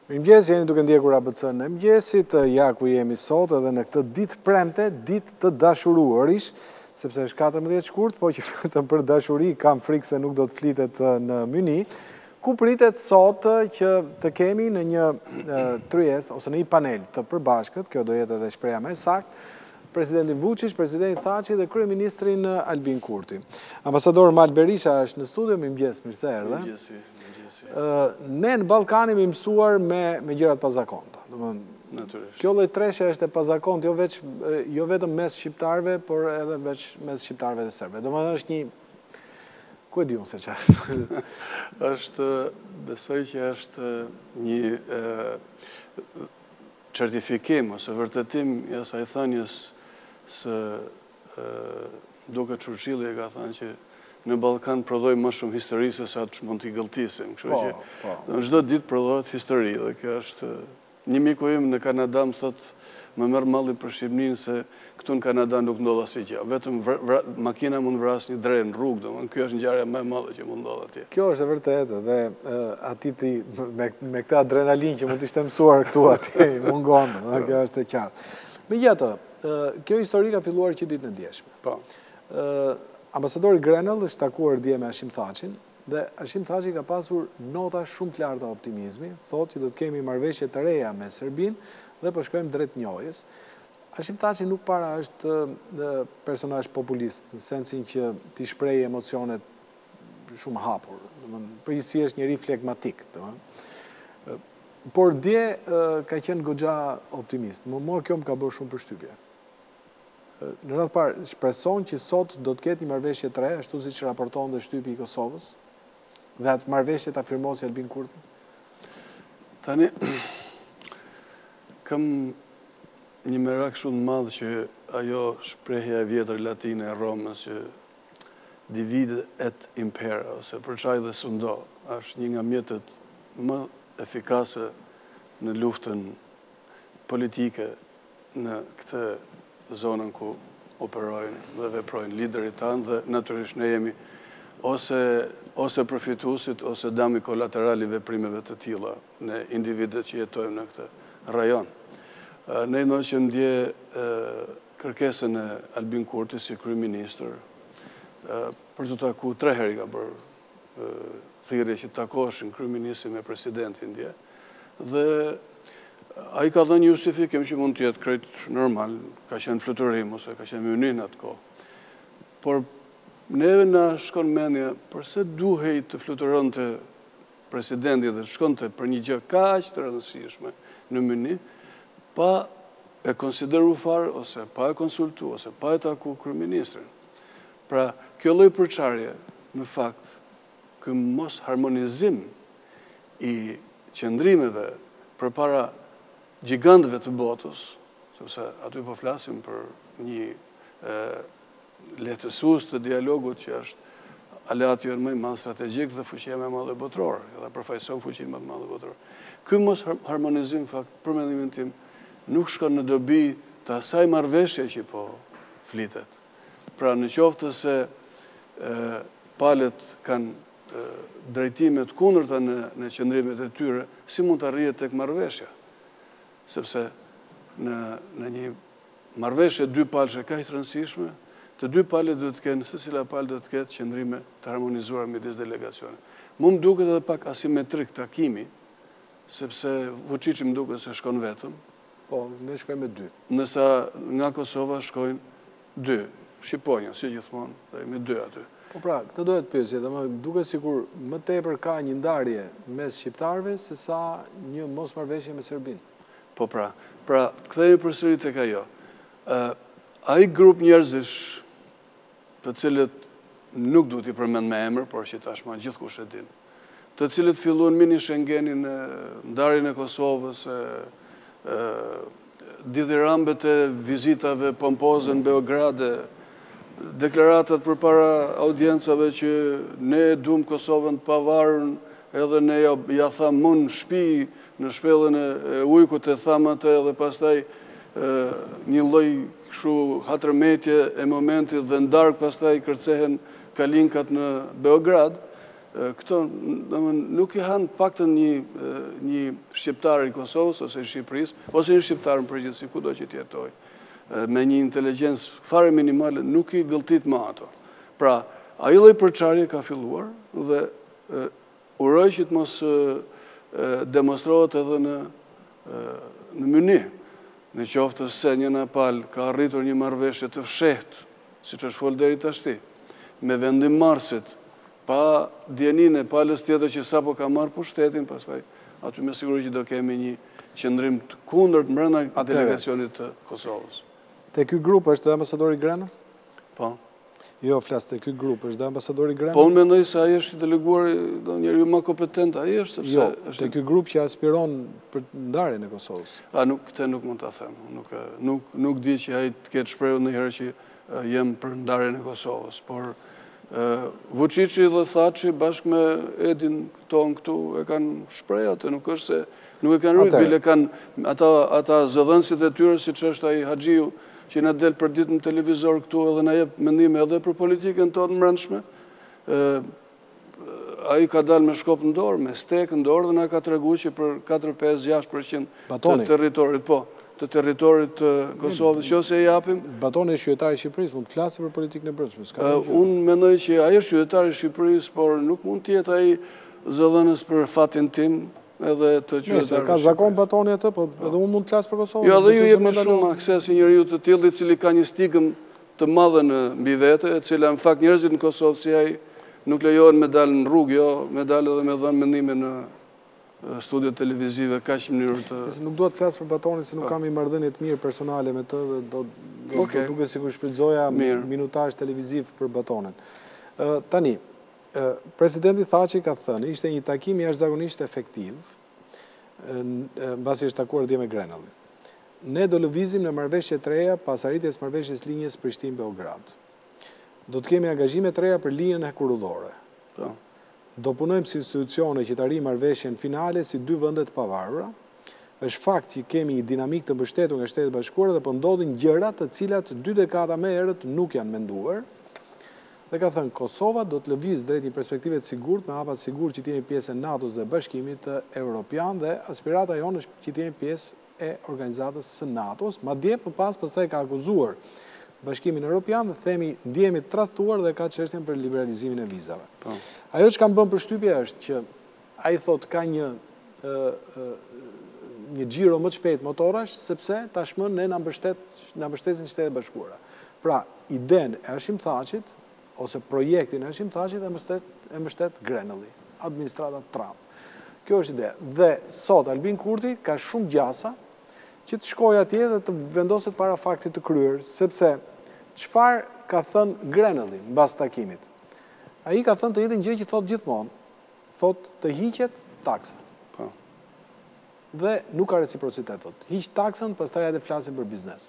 Mirëmëngjes, jeni duke ndjekur ABC-n në mëngjesit, ja ku jemi sot edhe në këtë ditë premte, ditë të dashuruarish, sepse është 14 shkurt, po që vetëm për dashuri kam frikë se nuk do të flitet në Myni, ku pritet sot që të kemi në një tryezë ose në një panel të përbashkët, kjo do jetë edhe shpreha më e saktë, Presidentin Vučić, Presidentin Thaçi dhe Kryeministrin Albin Kurti. Ambasador Mal Berisha është në studio, mirëmëngjes, mirë se erdhe. Ne në Ballkanin jemi mësuar me gjërat pazakonta. Natyrisht. Kjo lloj treshe është e pazakont jo vetëm mes shqiptarëve, por edhe mes shqiptarëve dhe serbëve. Domethënë është një ku e di unë se ç'është. Është, besoj që është një certifikim ose vërtetim i asaj thënies se duke Churchilli e ka thënë që në Ballkan prodhoj më shumë histori se sa që mund t'i gëlltisim. Kështu që në çdo ditë prodhohet histori dhe kjo është një miku im në Kanada më thotë më merr malli për Shqipërinë se këtu në Kanada nuk ndodh asgjë. Vetëm makina mund vrasë një dre në rrugë, domethënë kjo është ngjarja më e madhe që mund ndodh atje. Kjo është e vërtetë dhe atiti me këtë adrenalinë që mund të ishte mësuar këtu atje mungon, kjo është e qartë. Megjithatë, kjo histori ka filluar që ditën e djeshme. Po. Ambasadori Grenell është takuar dje me Hashim Thaçin dhe Hashim Thaçi ka pasur nota shumë të larta optimizmi, thotë që do të kemi marrëveshje të reja me Serbinë dhe po shkojmë drejt njohjes. Hashim Thaçi nuk para është personazh populist, në sensin që ti shpreh emocionet shumë hapur, përgjithësi është njëri flegmatik, por dje ka qenë goxha optimist. Mua kjo më ka bërë shumë përshtypje. Në radhë parë, shpreson që sot do të ketë një marrëveshje të re, ashtu siç raporton dhe shtypi i Kosovës, dhe atë marrëveshje ta firmosë Albin Kurti? Tani, kam një merak shumë madh që ajo shprehja e vjetër latine e Romës që divide et impera, ose përçaj dhe sundo, është një nga mjetet më efikase në luftën politike në këtë zonën ku operojnë dhe veprojnë liderit tanë dhe natyrisht ne jemi ose përfituesit ose dami kolaterali veprimeve të tilla në individet që jetojmë në këtë rajon. Ne që ndje kërkesën e Albin Kurti si kryeministër për të taku 3 herë ka bërë thirrje që takoshin kryeministri me presidentin dje dhe a i ka dhënë një justifikim që mund të jetë krejt normal, ka qenë fluturim ose ka qenë Mynin atë kohë. Por neve na shkon mendja përse duhej të fluturonte presidenti dhe shkonte për një gjë kaq të rëndësishme në Myni, pa e konsideru fare ose pa e konsultu ose pa e taku kryeministrin. Pra, kjo lloj përçarje në fakt ky mos harmonizim i qëndrimeve përpara gjigantëve të botës, sepse aty po flasim për një lehtësues të dialogut që është aleati jonë më i madh strategjik dhe fuqia më e madhe botërore, edhe përfaqëson fuqinë më të madhe botërore. Ky mos harmonizim fakt për mendimin tim nuk shkon në dobi të asaj marrëveshje që po flitet. Pra në qoftë se palët kanë drejtimet kundërta në qëndrimet e tyre, si mund të arrihet tek marrëveshja? Sepse në një marrëveshje dy palësh kaq të rëndësishme, të dy palët duhet të kenë, secila palë duhet të ketë qëndrime të harmonizuara midis delegacione. Mu më duket edhe pak asimetrik takimi, sepse Vučić më duket se shkon vetëm. Po, ne shkojmë me 2. Nësa nga Kosova shkojnë 2. Shqiponja, si gjithmonë, dhe me 2 aty. Po pra, këtë dohet pyesje, dhe më duket sikur më tepër ka një ndarje mes shqiptarëve se sa një mosmarrëveshje me Serbinë. Po pra, kthehemi përsëri tek ajo. Ai grup njerëzish të cilët nuk duhet i përmend me emër, por që tashmë gjithkush e din, të cilët filluan mini Schengenin, ndarjen e Kosovës, dithirambe e vizitave pompoze në Beograd, deklaratat përpara audiencave që ne duam Kosovën të pavarur, edhe ne ja tham mund shtëpi në shpellën e ujkut e tham atë dhe pastaj një lloj kështu hatërmetje e momentit dhe ndark pastaj kërcehen kalinkat në Beograd, këto nuk i hanë paktën një shqiptar i Kosovës ose i Shqipërisë, ose një shqiptar në përgjithësi kudo që t'jetoj, me një inteligjencë fare minimale, nuk i gëlltit më ato. Pra, ai lloj përçarje ka filluar dhe uroj që të mos demonstrohet edhe në Myni. Në qoftë se një Nepal ka arritur një marrëveshje të fshehtë, siç është folë deri tashti, me vendimmarrësit, pa dieninë e palës tjetër që sapo ka marrë pushtetin, pastaj aty me siguri që do kemi një qëndrim të kundërt brenda delegacionit të Kosovës. Te ky grup është dhe ambasadori Grenës? Po. Jo, flas te ky grup është dhe ambasadori Grenës? Po, unë mendoj se ai është i deleguar, njeriu më kompetent ai është, sepse jo, te ky grup që aspiron për ndarjen e Kosovës. Këtë nuk mund ta them. Nuk di që ai të ketë shprehur ndonjëherë që jem për ndarjen e Kosovës, por Vučići dhe Thaçi bashkë me Edin këtu e kanë shprehur atë, nuk është se nuk e kanë rrit, bile kanë ata zëdhënësit e tyre, siç është ai Haxhiu, që na del për ditë në televizor këtu edhe na jep mendime edhe për politikën tonë brendshme. Ai ka dalë me shkop në dorë, me stek në dorë dhe na ka treguar që për 4-5-6% të territorit, të territorit të Kosovës, nëse e japim. Batoni është qytetari i Shqipërisë, mund të flasë për politikën e brendshme. Unë mendoj që ai është qytetari i Shqipërisë, por nuk mund të jetë ai zëdhënës për fatin tim edhe të qytetarëve. Ka zakon Batoni atë, po edhe unë mund të flas për Kosovën. Jo, edhe ju jepni shumë akses një njeriu të tillë i cili ka një stigëm të madhe në mbi vete, e cila në fakt njerëzit në Kosovë si ai nuk lejohen me dalë në rrugë, jo, me dalë edhe me dhënë mendime në studio televizive kaq në mënyrë të... Nuk duhet të flas për Batonin, se nuk kam i marrëdhënie të mirë personale me të dhe do duket sikur shfrytëzoja minutazh televiziv për Batonin. Tani, presidenti Thaçi ka thënë, ishte një takim jashtëzakonisht efektiv, mbasi është takuar dje me Grenellin. Ne do lëvizim në marrëveshje të reja pas arritjes marrëveshjes linjës Prishtinë-Beograd. Do të kemi angazhime të reja për linjën e kurudhore. Do punojmë si institucione që të arrijmë marrëveshjen finale si dy vende të pavarura. Është fakt që kemi një dinamik të mbështetur nga Shtetet Bashkuara dhe po ndodhin gjëra të cilat 2 dekada më herët nuk janë menduar. Dhe ka thënë Kosova do të lëvizë drejt një perspektive të sigurt, me hapa të sigurt që të jemi pjesë e NATO-s dhe Bashkimit Evropian dhe aspirata jonë është që të jemi pjesë e organizatës së NATO-s. Madje pastaj ka akuzuar Bashkimin Evropian dhe themi ndjehemi të tradhtuar dhe ka çështjen për liberalizimin e vizave. Ajo që kam bën përshtypje është që ai thotë ka një xhiro më të shpejt motorash sepse tashmë ne na mbështesin Shtetet Bashkuara. Pra, idenë e Hashim Thaçit ose projektin e Hashim Thaçit e mbështet Grenelli, administrata Trump. Kjo është ide. Dhe sot Albin Kurti ka shumë gjasa që të shkojë atje dhe të vendoset para faktit të kryer, sepse çfarë ka thënë Grenelli mbas takimit? Ai ka thënë të njëjtën gjë që thotë gjithmonë, thotë të hiqet taksa. Dhe nuk ka reciprocitet, thotë. Hiq taksën, pastaj hajde flasim për biznes.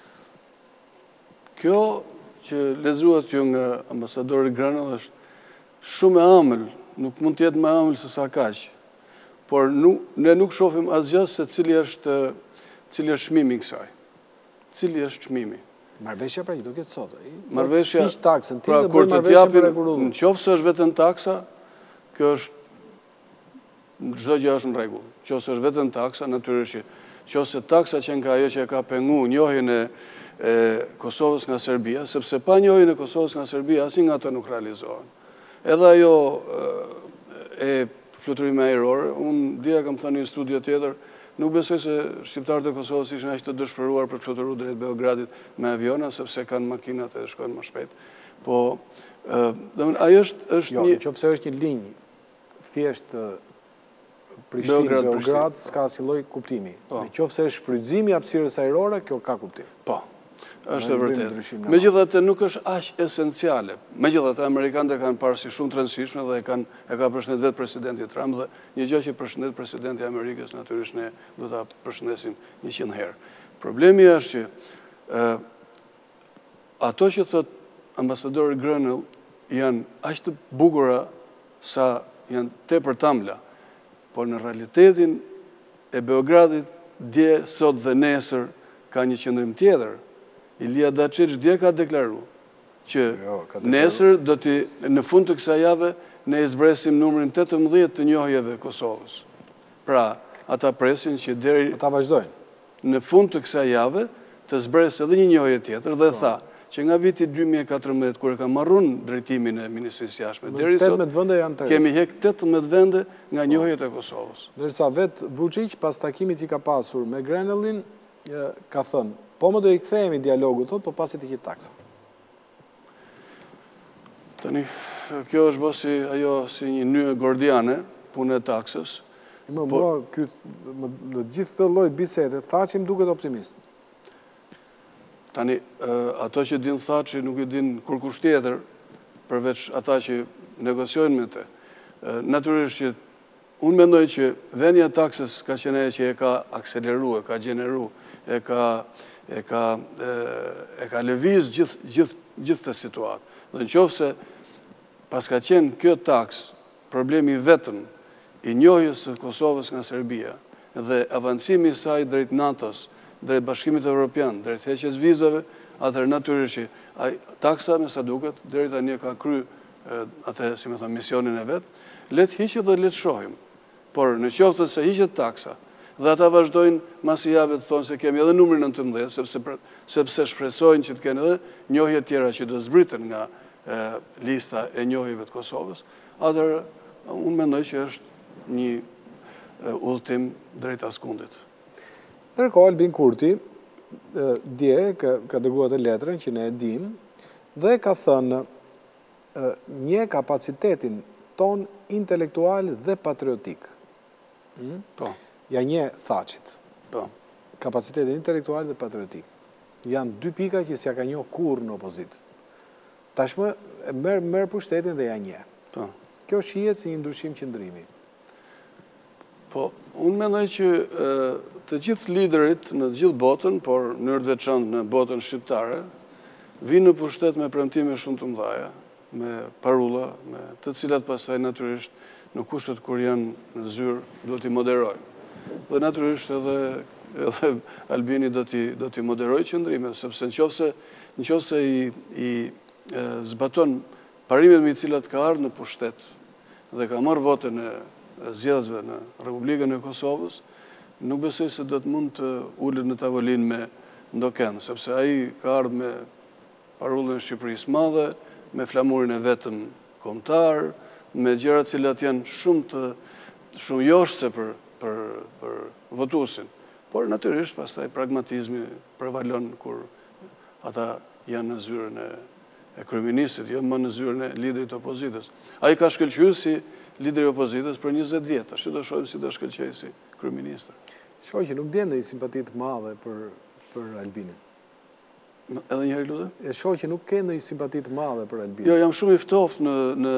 Kjo që lexuat ju nga ambasadori Grenell është shumë e ëmbël, nuk mund të jetë më ëmbël se sa kaq. Por ne nuk shohim asgjë se cili është çmimi i kësaj. Cili është çmimi? Marrëveshja pra që do ketë sot. Marrëveshja, hiq taksën, ti pra do kur bëj të japim, në nëse është vetëm taksa, kjo është çdo gjë është në rregull. Nëse është vetëm taksa, natyrisht që nëse taksa që nga ajo që ka penguar njohjen e Kosovës nga Serbia, sepse pa njohjen e Kosovës nga Serbia asnjë nga ato nuk realizohen. Edhe ajo e fluturimi ajror, unë dia kam thënë në studio tjetër, nuk besoj se shqiptarët e Kosovës ishin aq të dëshpëruar për të fluturuar drejt Beogradit me aviona, sepse kanë makinat edhe shkojnë më shpejt. Po, ajo është një... Nëse është një linjë thjesht Prishtinë-Beograd, s'ka asnjë lloj kuptimi. Nëse është shfrytëzimi i hapësirës ajrore, kjo ka kuptim. Po, është e vërtetë. Megjithatë nuk është aq esenciale. Megjithatë amerikanët e kanë parë si shumë të rëndësishme dhe e ka përshëndet vetë presidenti Trump dhe një gjë që përshëndet presidenti i Amerikës natyrisht ne do ta përshëndesim 100 herë. Problemi është që ato që thot ambasadori Grenell janë aq të bukura sa janë tepër tambla, por në realitetin e Beogradit dje, sot dhe nesër ka një qëndrim tjetër. Ilia Dačić dje ka deklaruar që nesër në fund të kësaj jave ne i zbresim numrin 18 të njohjeve Kosovës. Pra, ata presin që deri Ata vazhdojnë. në fund të kësaj jave të zbresë edhe një njohje tjetër dhe tha që nga viti 2014 kur e ka marrun drejtimin e Ministrisë Jashtme deri sot 18 vende janë të kemi hek 18 vende nga njohjet e Kosovës. Ndërsa vetë Vučić pas takimit që ka pasur me Grenellin ka thënë, po më do i kthehemi dialogu thot, po pasi të qitë taksa. Tani, kjo është bërë si një nyë gordiane, punë e taksës. Në gjithë të lloj bisede, Thaçi më duket optimist. Tani, ato që din Thaçi nuk i din kur kusht tjetër, përveç ata që negociojnë me te. Natyrisht që unë mendoj që vënia e taksës ka qenë ajo që e ka akseleruar, ka gjeneruar, e ka lëviz gjithë të situatë. Dhe në qoftë se pas ka qenë kjo taks problemi vetëm i njohjes së Kosovës nga Serbia dhe avancimi i saj drejt NATO-s, drejt Bashkimit Evropian, drejt heqjes vizave, atëherë natyrisht që taksa me sa duket deri tani ka kry atë, si më thënë, misionin e vet, le të hiqet dhe le të shohim. Por në qoftë se hiqet taksa dhe ata vazhdojnë mas i jave të thonë se kemi edhe numrin 19, sepse shpresojnë që të kenë edhe njohje tjera që do zbriten nga lista e njohjeve të Kosovës, atëherë unë mendoj që është një udhëtim drejt askundit. Ndërkohë Albin Kurti dje ka dërguar të letrën që ne e dim dhe ka thënë një kapacitetin ton intelektual dhe patriotik. Po. Ja një Thaçit. Po. Kapacitetin intelektual dhe patriotik. Janë dy pika që s'ja ka njohur kurrë në opozitë. Tashmë merr pushtetin dhe ja një. Po. Kjo shihet si një ndryshim qëndrimi. Po, unë mendoj që të gjithë liderit në të gjithë botën, por në mënyrë të veçantë në botën shqiptare, vinë në pushtet me premtime shumë të mëdha, me parulla, me të cilat pastaj natyrisht në kushtet kur janë në zyrë do t'i moderojnë. Dhe natyrisht edhe Albini do t'i moderojë qëndrimet, sepse në qofse i zbaton parimet me cilat ka ardhur në pushtet dhe ka marrë votën e zgjedhësve në Republikën e Kosovës, nuk besoj se do të mund të ulet në tavolinë me ndoken, sepse ai ka ardhur me parullën e Shqipërisë madhe, me flamurin e vetëm kombëtar, me gjëra të cilat janë shumë joshse për votuesin. Por natyrisht pastaj pragmatizmi prevalon kur ata janë në zyrën e kryeministit, jo më në zyrën e liderit të opozitës. Ai ka shkëlqyer si lideri i opozitës për 20 vjet, tash do shohim si do shkëlqejë si kryeministër. Shoh që nuk ndjen ndonjë simpati të madhe për Albinin. Edhe një herë lutem? E shoh që nuk ke ndonjë simpati të madhe për Albinin. Jo, jam shumë i ftoftë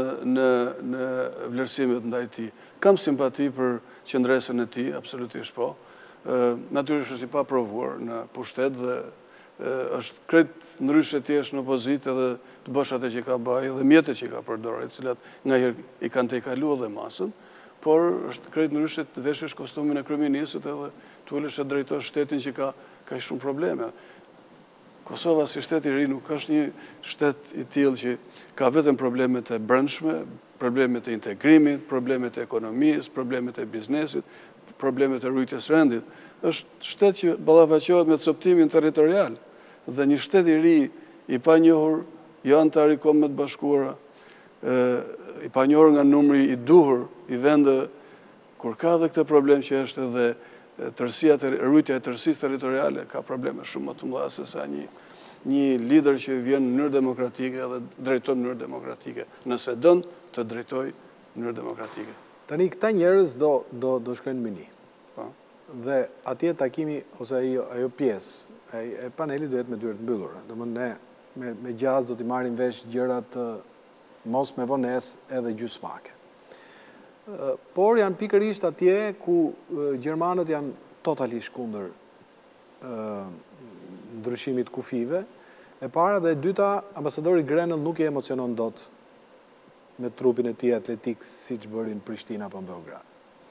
në vlerësimet ndaj tij. Kam simpati për qendresën e tij, absolutisht po. Natyrisht është i paprovuar në pushtet dhe është krejt ndryshe të jesh në opozitë edhe të bësh atë që ka bëj dhe mjetet që ka përdorur, të cilat ngaherë i kanë tejkaluar dhe masën, por është krejt ndryshe të veshësh kostumin e kryeministit edhe të ulesh të drejtosh shtetin që ka shumë probleme. Kosova si shtet i ri nuk është një shtet i tillë që ka vetëm problemet e brendshme, problemet e integrimit, problemet e ekonomisë, problemet e biznesit, problemet e rujtjes rendit. Është shtet që ballafaqohet me coptimin territorial dhe një shtet i ri i panjohur, jo antar i Kombeve të Bashkuara, i panjohur nga numri i duhur i vende kur ka edhe këtë problem që është edhe rujtja e tërësisë territoriale, ka probleme shumë më të mëdha se sa një lider që vjen në mënyrë demokratike dhe drejton në mënyrë demokratike, nëse don të drejtojë në mënyrë demokratike. Tani këta njerëz do shkojnë në Mini. Po. Dhe atje takimi ose ajo pjesë e panelit do jetë me dyert mbyllura. Domethënë ne me gjaz do t'i marrim vesh gjërat mos me vonesë edhe gjysmake. Por janë pikërisht atje ku gjermanët janë totalisht kundër ndryshimit kufive. E para dhe e dyta, ambasadori Grenell nuk i emocionon dot me trupin e tij atletik siç bërin Prishtina apo Beograd.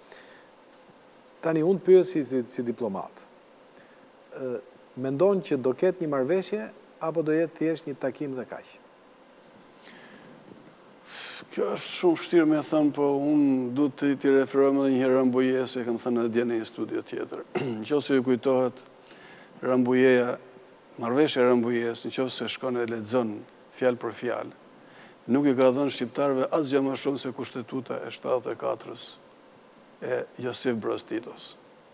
Tani unë pyes si diplomat. Mendon që do ketë një marrëveshje apo do jetë thjesht një takim dhe kaq? Kjo është shumë vështirë me thënë, po unë du të t'i referojmë edhe njëherë Rambujes, e kam thënë edhe dje në një studio tjetër. Në qoftë se ju kujtohet Rambujeja, marrëveshja e Rambujes, në qoftë se shkon e lexon fjalë për fjalë, nuk i ka dhënë shqiptarëve asgjë më shumë se Kushtetuta e 74-s e Josip Broz Titos.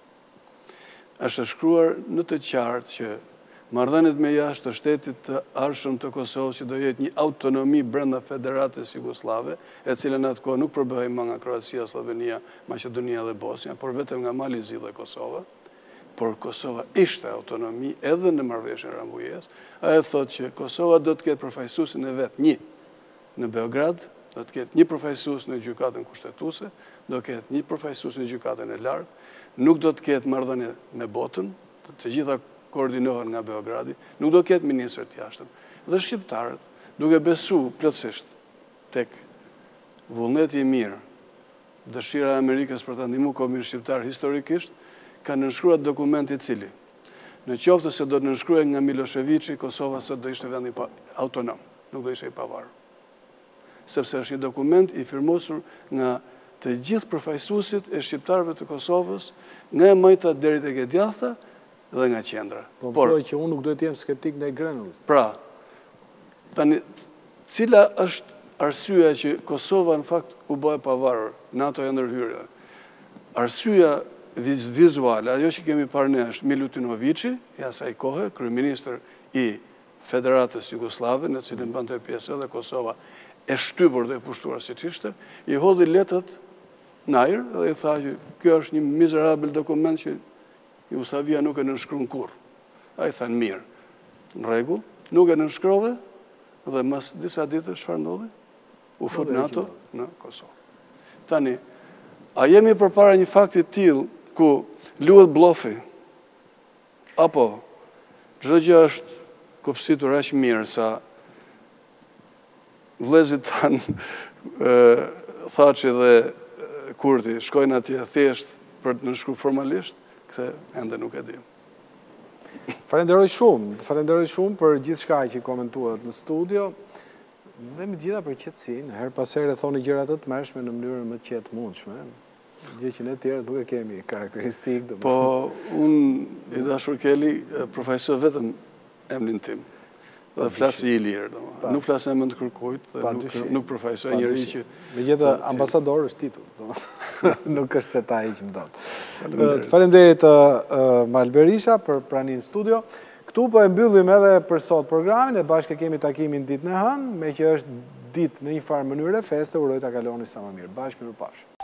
Është shkruar në të qartë që marrëdhëniet me jashtë të shtetit të arshëm të Kosovës që do jetë një autonomi brenda Federatës Jugosllave, e cila në atë kohë nuk përbëhej më nga Kroacia, Slovenia, Maqedonia dhe Bosnia, por vetëm nga Mali, Zi dhe Kosova. Por Kosova ishte autonomi edhe në marrëveshjen e Rambujes. Ai thotë që Kosova do të ketë përfaqësuesin e vet një në Beograd, do të ketë një përfaqësues në gjykatën kushtetuese, do të ketë një përfaqësues në gjykatën e lartë, nuk do të ketë marrëdhënie me botën, të gjitha koordinohen nga Beogradi, nuk do ketë ministër të jashtëm. Dhe shqiptarët, duke besu plotësisht tek vullneti i mirë, dëshira e Amerikës për të ndihmuar kombin shqiptar historikisht, kanë nënshkruar dokument i cili, në qoftë se do të nënshkruhej nga Miloševići, Kosova sot do ishte vend autonom, nuk do ishte i pavarur. Sepse është një dokument i firmosur nga të gjithë përfaqësuesit e shqiptarëve të Kosovës, nga e Majta deri tek e djathta, dhe nga qendra. Po më thoj që unë nuk do të jem skeptik ndaj Grenullit. Pra, tani, cila është arsyeja që Kosova në fakt u bë e pavarur, NATO e ndërhyrje? Arsyeja vizuale, ajo që kemi parë ne është Milutinovići, i asaj kohe, kryeministër i Federatës Jugoslave, në cilin bënte pjesë edhe Kosova, e shtypur dhe e pushtuar siç ishte, i hodhi letët në ajër dhe i tha që kjo është një mizerabel dokument që Jugoslavia nuk e nënshkruan kurrë. Ai thanë mirë, në rregull, nuk e nënshkrove dhe mas disa ditësh çfarë ndodhi? U fut NATO në Kosovë. Tani, a jemi përpara një fakti të tillë ku luhet blofi? Apo çdo gjë është kopsitur aq mirë sa vëllezërit tanë Thaçi dhe Kurti shkojnë atje thjesht për të nënshkruar formalisht? Këtë ende nuk e di. Falenderoj shumë për gjithë shka që komentuat në studio, dhe me gjitha për qetësinë, her pas here thoni gjëra të tmerrshme në mënyrën më të qetë mundshme. Gjë që ne tjerë nuk e kemi karakteristikë. Po, unë i dashur Keli, përfaqësoj vetëm emrin tim. Dhe flasë i lirë, nuk flasë emën të kërkujt, dhe nuk përfaqësoj njëri që... Megjithatë ambasador është titull, nuk është se ta hiq më dot. Faleminderit Mal Berisha për praninë në studio. Këtu po e mbyllim edhe për sot programin, e bashkë kemi takimin ditën e hënë, me që është ditë në një farë mënyrë feste, uroj ta kaloni sa më mirë. Bashkë mirupafshim.